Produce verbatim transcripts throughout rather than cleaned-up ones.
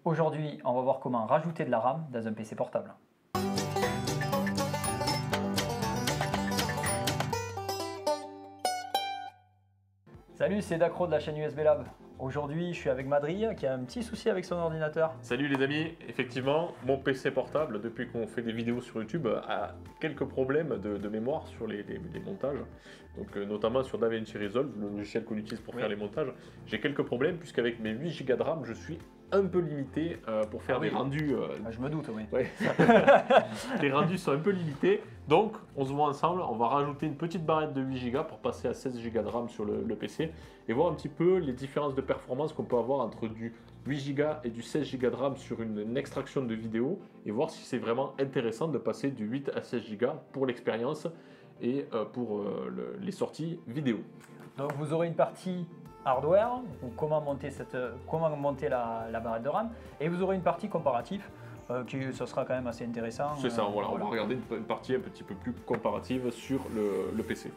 Aujourd'hui, on va voir comment rajouter de la RAM dans un P C portable. Salut, c'est Dacro de la chaîne U S B Lab. Aujourd'hui, je suis avec Madri qui a un petit souci avec son ordinateur. Salut les amis, effectivement, mon P C portable, depuis qu'on fait des vidéos sur YouTube, a quelques problèmes de, de mémoire sur les, les, les montages. Donc euh, notamment sur DaVinci Resolve, le logiciel qu'on utilise pour oui. faire les montages. J'ai quelques problèmes puisqu'avec mes huit giga de RAM, je suis un peu limité euh, pour faire ah oui. des rendus. Euh... Ah, je me doute, oui. Ouais. Les rendus sont un peu limités. Donc, on se voit ensemble, on va rajouter une petite barrette de huit giga pour passer à seize giga de RAM sur le, le P C et voir un petit peu les différences de performance qu'on peut avoir entre du huit giga et du seize giga de RAM sur une, une extraction de vidéo et voir si c'est vraiment intéressant de passer du huit à seize giga pour l'expérience et euh, pour euh, le, les sorties vidéo. Donc, vous aurez une partie hardware, ou comment monter, cette, comment monter la, la barrette de RAM, et vous aurez une partie comparatif. Euh, qui, ça sera quand même assez intéressant. C'est ça, euh, voilà, voilà, on va regarder une, une partie un petit peu plus comparative sur le, le P C.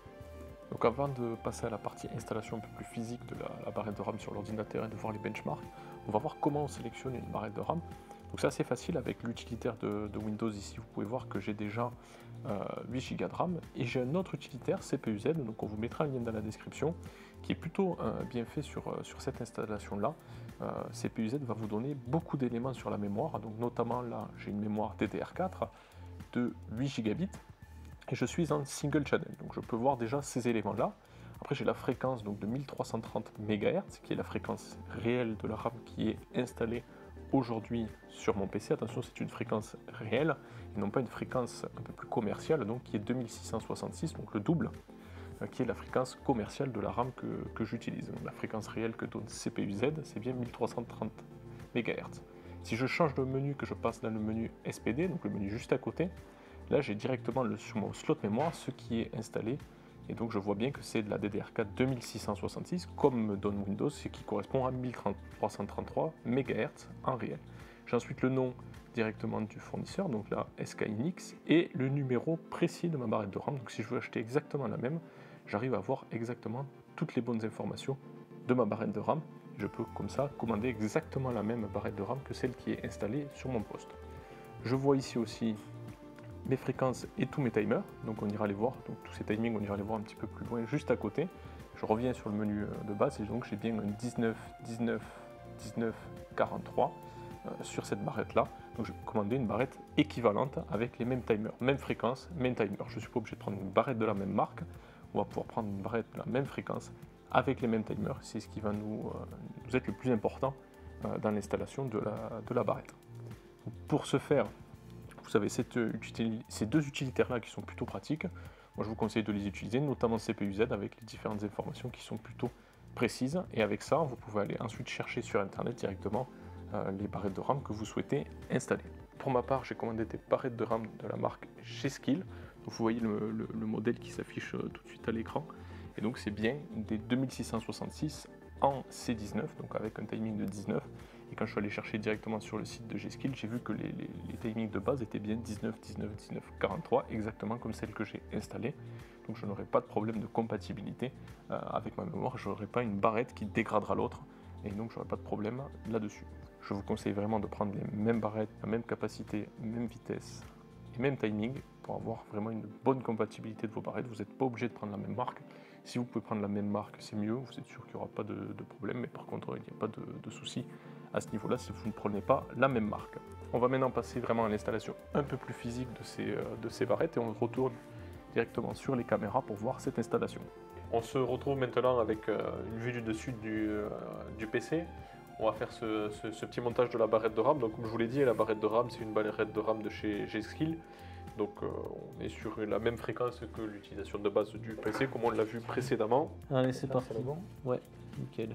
Donc avant de passer à la partie installation un peu plus physique de la, la barrette de RAM sur l'ordinateur et de voir les benchmarks, on va voir comment on sélectionne une barrette de RAM. Donc c'est assez facile avec l'utilitaire de, de Windows ici, vous pouvez voir que j'ai déjà euh, huit giga de RAM et j'ai un autre utilitaire C P U Z, donc on vous mettra un lien dans la description, qui est plutôt euh, bien fait sur, euh, sur cette installation là. Euh, C P U Z va vous donner beaucoup d'éléments sur la mémoire, donc notamment là j'ai une mémoire D D R quatre de huit gigabits et je suis en single channel, donc je peux voir déjà ces éléments là. Après j'ai la fréquence donc de mille trois cent trente mégahertz qui est la fréquence réelle de la RAM qui est installée aujourd'hui sur mon P C. Attention, c'est une fréquence réelle et non pas une fréquence un peu plus commerciale, donc qui est deux mille six cent soixante-six, donc le double, qui est la fréquence commerciale de la RAM que, que j'utilise. La fréquence réelle que donne C P U Z, c'est bien mille trois cent trente mégahertz. Si je change de menu, que je passe dans le menu S P D, donc le menu juste à côté, là j'ai directement le, sur mon slot mémoire ce qui est installé, et donc je vois bien que c'est de la D D R quatre deux mille six cent soixante-six, comme me donne Windows, ce qui correspond à mille trois cent trente-trois mégahertz en réel. J'ai ensuite le nom directement du fournisseur, donc là S K Hynix, et le numéro précis de ma barrette de RAM. Donc si je veux acheter exactement la même, j'arrive à voir exactement toutes les bonnes informations de ma barrette de RAM. Je peux comme ça commander exactement la même barrette de RAM que celle qui est installée sur mon poste. Je vois ici aussi mes fréquences et tous mes timers, donc on ira les voir, donc tous ces timings on ira les voir un petit peu plus loin juste à côté. Je reviens sur le menu de base et donc j'ai bien un dix-neuf, dix-neuf, dix-neuf, quarante-trois euh, sur cette barrette là. Donc je vais commander une barrette équivalente avec les mêmes timers, même fréquence, même timer. Je ne suis pas obligé de prendre une barrette de la même marque, on va pouvoir prendre une barrette de la même fréquence avec les mêmes timers, c'est ce qui va nous, euh, nous être le plus important euh, dans l'installation de la, de la barrette. Donc pour ce faire, vous avez cette, ces deux utilitaires-là qui sont plutôt pratiques. Moi, je vous conseille de les utiliser, notamment C P U Z, avec les différentes informations qui sont plutôt précises. Et avec ça, vous pouvez aller ensuite chercher sur Internet directement euh, les barrettes de RAM que vous souhaitez installer. Pour ma part, j'ai commandé des barrettes de RAM de la marque G-Skill. Vous voyez le, le, le modèle qui s'affiche tout de suite à l'écran. Et donc, c'est bien des deux mille six cent soixante-six en C dix-neuf, donc avec un timing de dix-neuf. Et quand je suis allé chercher directement sur le site de G-Skill, j'ai vu que les, les, les timings de base étaient bien dix-neuf, dix-neuf, dix-neuf, quarante-trois, exactement comme celle que j'ai installée. Donc je n'aurai pas de problème de compatibilité euh, avec ma mémoire, je n'aurai pas une barrette qui dégradera l'autre, et donc je n'aurai pas de problème là-dessus. Je vous conseille vraiment de prendre les mêmes barrettes, la même capacité, même vitesse et même timing pour avoir vraiment une bonne compatibilité de vos barrettes. Vous n'êtes pas obligé de prendre la même marque. Si vous pouvez prendre la même marque, c'est mieux, vous êtes sûr qu'il n'y aura pas de, de problème, mais par contre, il n'y a pas de, de souci à ce niveau-là si vous ne prenez pas la même marque. On va maintenant passer vraiment à l'installation un peu plus physique de ces, euh, de ces barrettes et on retourne directement sur les caméras pour voir cette installation. On se retrouve maintenant avec euh, une vue du dessus du, euh, du P C. On va faire ce, ce, ce petit montage de la barrette de RAM. Donc comme je vous l'ai dit, la barrette de RAM, c'est une barrette de RAM de chez G-Skill. Donc euh, on est sur la même fréquence que l'utilisation de base du P C, comme on l'a vu précédemment. Allez, c'est parti. Bon ouais, nickel.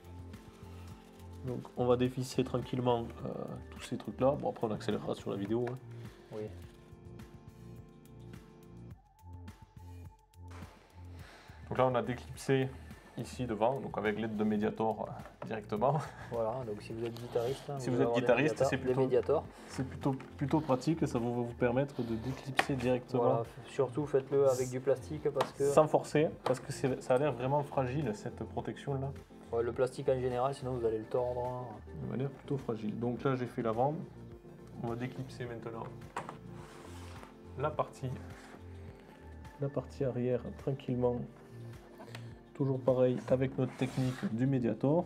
Donc on va dévisser tranquillement euh, tous ces trucs là. Bon, après on accélérera sur la vidéo. Hein. Oui. Donc là on a déclipsé ici devant, donc avec l'aide de Mediator euh, directement. Voilà, donc si vous êtes guitariste, hein, si vous, vous êtes guitariste, c'est plutôt, plutôt, plutôt pratique, ça va vous permettre de déclipser directement. Voilà, surtout faites-le avec du plastique parce que... Sans forcer, parce que ça a l'air vraiment fragile cette protection là. Ouais, le plastique en général, sinon vous allez le tordre. de manière plutôt fragile. Donc là j'ai fait l'avant, on va déclipser maintenant la partie, la partie arrière tranquillement. Toujours pareil avec notre technique du Mediator.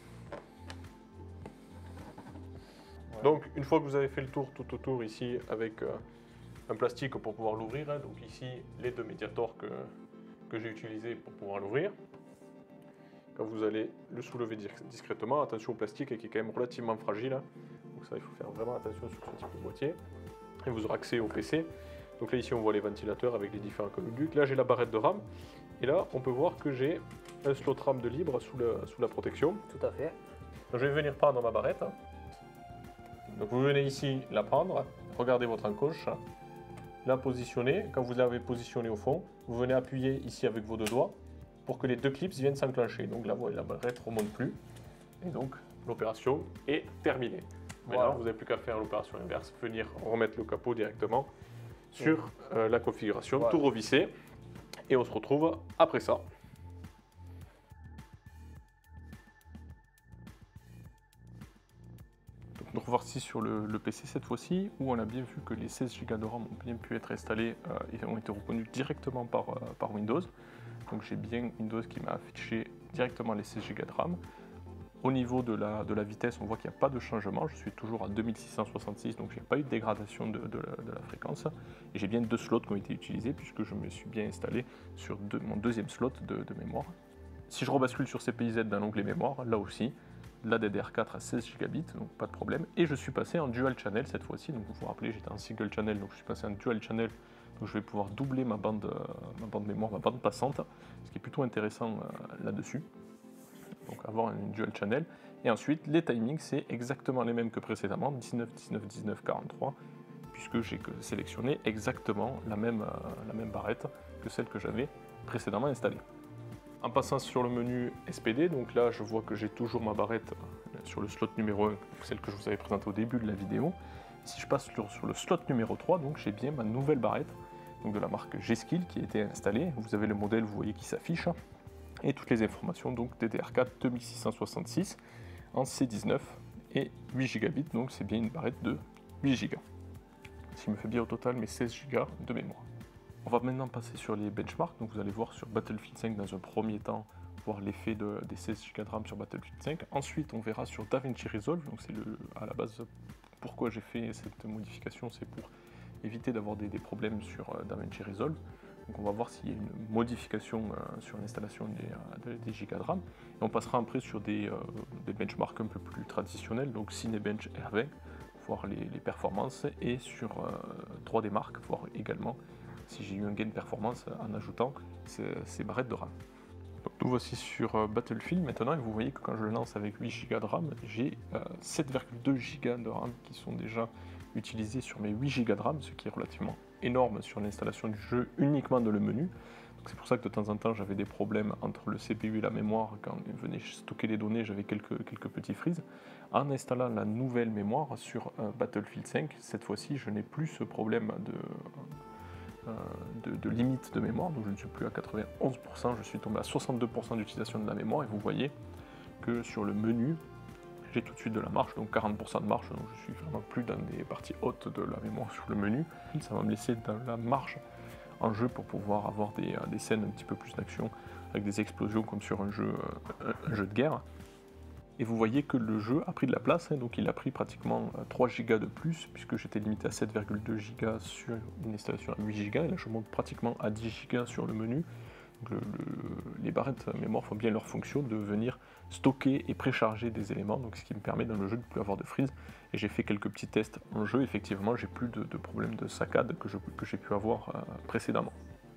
Donc une fois que vous avez fait le tour tout autour ici avec euh, un plastique pour pouvoir l'ouvrir, hein, donc ici les deux Mediators que, que j'ai utilisés pour pouvoir l'ouvrir. Quand vous allez le soulever discrètement, attention au plastique qui est quand même relativement fragile, hein. Donc ça il faut faire vraiment attention sur ce type de boîtier. Et vous aurez accès au P C. Donc là ici on voit les ventilateurs avec les différents conduits. Là j'ai la barrette de RAM et là on peut voir que j'ai un slot RAM de libre sous, le, sous la protection. Tout à fait. Donc je vais venir prendre ma barrette. Donc vous venez ici la prendre, regardez votre encoche, la positionner. Quand vous l'avez positionnée au fond, vous venez appuyer ici avec vos deux doigts pour que les deux clips viennent s'enclencher. Donc là, voilà, la barrette ne remonte plus. Et donc l'opération est terminée. Maintenant, Voilà. vous n'avez plus qu'à faire l'opération inverse, venir remettre le capot directement sur euh, la configuration, Voilà. tout revisser. Et on se retrouve après ça. Donc revoici sur le, le P C cette fois-ci, où on a bien vu que les seize giga de RAM ont bien pu être installés euh, et ont été reconnus directement par, euh, par Windows. Donc j'ai bien Windows qui m'a affiché directement les seize giga de RAM. Au niveau de la, de la vitesse, on voit qu'il n'y a pas de changement. Je suis toujours à deux mille six cent soixante-six, donc il n'y a pas eu de dégradation de, de, la, de la fréquence. Et j'ai bien deux slots qui ont été utilisés, puisque je me suis bien installé sur deux, mon deuxième slot de, de mémoire. Si je rebascule sur C P I Z dans l'onglet mémoire, là aussi, la D D R quatre à seize gigabits, donc pas de problème. Et je suis passé en dual channel cette fois-ci. Donc vous vous rappelez, j'étais en single channel, donc je suis passé en dual channel. Donc je vais pouvoir doubler ma bande, euh, ma bande mémoire, ma bande passante, ce qui est plutôt intéressant euh, là-dessus. Donc avoir une dual channel. Et ensuite, les timings, c'est exactement les mêmes que précédemment, dix-neuf, dix-neuf, dix-neuf, quarante-trois, puisque j'ai sélectionné exactement la même, euh, la même barrette que celle que j'avais précédemment installée. En passant sur le menu S P D, donc là je vois que j'ai toujours ma barrette sur le slot numéro un, celle que je vous avais présentée au début de la vidéo. Si je passe sur, sur le slot numéro trois, donc j'ai bien ma nouvelle barrette, donc de la marque G-Skill qui a été installée. Vous avez le modèle, vous voyez, qui s'affiche, et toutes les informations, donc D D R quatre deux mille six cent soixante-six en C dix-neuf et huit gigabits, donc c'est bien une barrette de huit giga. Ce qui me fait bien au total mes seize giga de mémoire. On va maintenant passer sur les benchmarks. Donc vous allez voir sur Battlefield cinq dans un premier temps, voir l'effet de, des seize giga de RAM sur Battlefield cinq. Ensuite, on verra sur DaVinci Resolve. Donc c'est le, à la base, pourquoi j'ai fait cette modification, c'est pour éviter d'avoir des, des problèmes sur euh, DaVinci Resolve. Donc on va voir s'il y a une modification euh, sur l'installation des, euh, des gigas de RAM. Et on passera après sur des, euh, des benchmarks un peu plus traditionnels, donc Cinebench R vingt, voir les, les performances, et sur euh, trois D Mark, voir également si j'ai eu un gain de performance en ajoutant ces, ces barrettes de RAM. Donc nous voici sur euh, Battlefield maintenant, et vous voyez que quand je le lance avec huit giga de RAM, j'ai euh, sept virgule deux giga de RAM qui sont déjà utilisés sur mes huit giga de RAM, ce qui est relativement énorme sur l'installation du jeu uniquement dans le menu. C'est pour ça que de temps en temps j'avais des problèmes entre le C P U et la mémoire. Quand il venait stocker les données, j'avais quelques, quelques petits freezes. En installant la nouvelle mémoire sur euh, Battlefield cinq, cette fois-ci je n'ai plus ce problème de, euh, de, de limite de mémoire, donc je ne suis plus à quatre-vingt-onze pour cent, je suis tombé à soixante-deux pour cent d'utilisation de la mémoire, et vous voyez que sur le menu, j'ai tout de suite de la marche, donc quarante pour cent de marche, donc je suis vraiment plus dans des parties hautes de la mémoire sur le menu. Ça va me laisser dans la marge en jeu pour pouvoir avoir des, des scènes un petit peu plus d'action avec des explosions comme sur un jeu, euh, un jeu de guerre. Et vous voyez que le jeu a pris de la place, hein, donc il a pris pratiquement trois giga de plus, puisque j'étais limité à sept virgule deux giga sur une installation à huit giga, et là je monte pratiquement à dix giga sur le menu. Donc le, le, les barrettes mémoire font bien leur fonction de venir stocker et précharger des éléments, donc ce qui me permet dans le jeu de ne plus avoir de freeze. Et j'ai fait quelques petits tests en jeu, effectivement j'ai plus de, de problèmes de saccade que, je, que j'ai pu avoir euh, précédemment.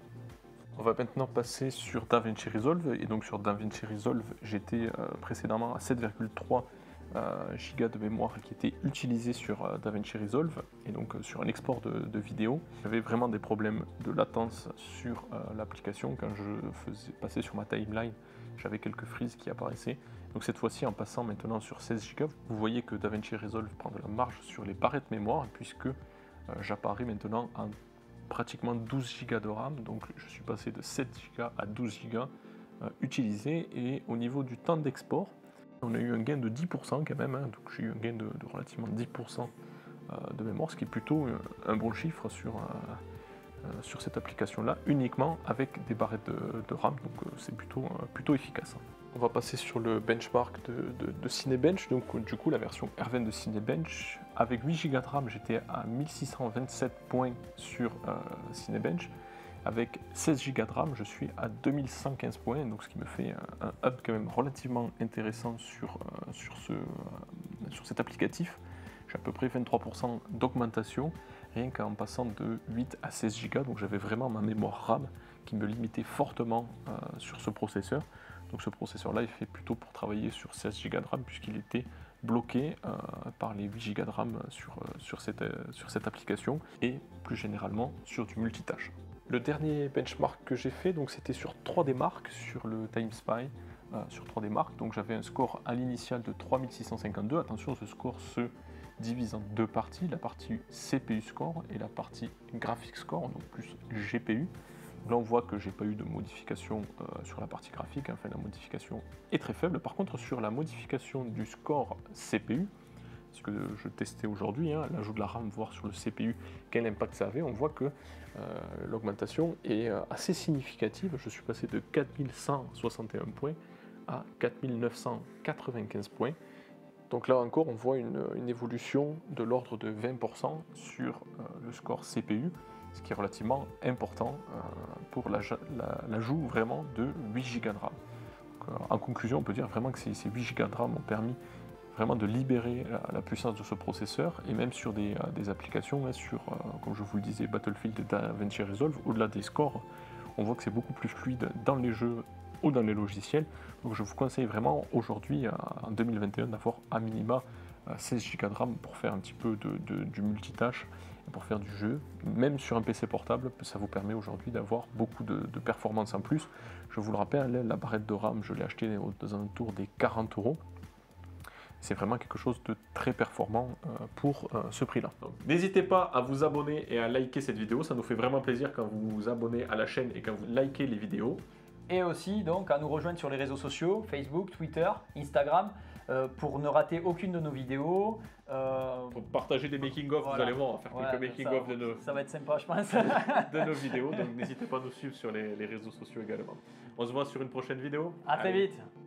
On va maintenant passer sur DaVinci Resolve, et donc sur DaVinci Resolve j'étais euh, précédemment à sept virgule trois euh, giga de mémoire qui était utilisé sur euh, DaVinci Resolve, et donc euh, sur un export de, de vidéo. J'avais vraiment des problèmes de latence sur euh, l'application. Quand je faisais passer sur ma timeline, j'avais quelques freezes qui apparaissaient. Donc cette fois-ci, en passant maintenant sur seize giga, vous voyez que DaVinci Resolve prend de la marge sur les barrettes mémoire, puisque euh, j'apparais maintenant en pratiquement douze giga de RAM, donc je suis passé de sept giga à douze giga euh, utilisés. Et au niveau du temps d'export, on a eu un gain de dix pour cent quand même, hein, donc j'ai eu un gain de, de relativement dix pour cent euh, de mémoire, ce qui est plutôt un, un bon chiffre sur, euh, euh, sur cette application-là, uniquement avec des barrettes de, de RAM, donc euh, c'est plutôt, euh, plutôt efficace. On va passer sur le benchmark de, de, de Cinebench, donc du coup la version R vingt de Cinebench. Avec huit giga de RAM, j'étais à mille six cent vingt-sept points sur euh, Cinebench. Avec seize giga de RAM, je suis à deux mille cent quinze points, donc ce qui me fait un, un up quand même relativement intéressant sur, euh, sur, ce, euh, sur cet applicatif. J'ai à peu près vingt-trois pour cent d'augmentation, rien qu'en passant de huit à seize giga, donc j'avais vraiment ma mémoire RAM qui me limitait fortement euh, sur ce processeur. Donc ce processeur-là, il fait plutôt pour travailler sur seize giga de RAM puisqu'il était bloqué euh, par les huit giga de RAM sur, euh, sur, cette, euh, sur cette application et plus généralement sur du multitâche. Le dernier benchmark que j'ai fait, donc c'était sur trois D Mark, sur le TimeSpy, euh, sur trois D Mark. Donc j'avais un score à l'initial de trois mille six cent cinquante-deux. Attention, ce score se divise en deux parties, la partie C P U score et la partie graphic score, donc plus G P U. Là, on voit que j'ai pas eu de modification euh, sur la partie graphique, hein. Enfin, la modification est très faible. Par contre, sur la modification du score C P U, ce que je testais aujourd'hui, hein, l'ajout de la RAM, voir sur le C P U quel impact ça avait, on voit que euh, l'augmentation est euh, assez significative. Je suis passé de quatre mille cent soixante et un points à quatre mille neuf cent quatre-vingt-quinze points. Donc là encore, on voit une, une évolution de l'ordre de vingt pour cent sur euh, le score C P U, ce qui est relativement important euh, pour l'ajout la, la, vraiment de huit giga de RAM. Donc, euh, en conclusion, on peut dire vraiment que ces, ces huit giga de RAM ont permis vraiment de libérer la, la puissance de ce processeur, et même sur des, euh, des applications, hein, sur, euh, comme je vous le disais, Battlefield et DaVinci Resolve, au-delà des scores, on voit que c'est beaucoup plus fluide dans les jeux ou dans les logiciels. Donc je vous conseille vraiment aujourd'hui, en deux mille vingt et un, d'avoir à minima seize giga de RAM pour faire un petit peu de, de, du multitâche, pour faire du jeu. Même sur un P C portable, ça vous permet aujourd'hui d'avoir beaucoup de, de performances en plus. Je vous le rappelle, la barrette de RAM, je l'ai achetée aux alentours des quarante euros. C'est vraiment quelque chose de très performant euh, pour euh, ce prix-là. N'hésitez pas à vous abonner et à liker cette vidéo, ça nous fait vraiment plaisir quand vous vous abonnez à la chaîne et quand vous likez les vidéos. Et aussi donc à nous rejoindre sur les réseaux sociaux, Facebook, Twitter, Instagram, euh, pour ne rater aucune de nos vidéos. Euh, pour partager des making-of, voilà. Vous allez voir, on va faire voilà, quelques making-of de nos... Ça va être sympa, je pense. de nos vidéos, donc n'hésitez pas à nous suivre sur les, les réseaux sociaux également. On se voit sur une prochaine vidéo. À très vite.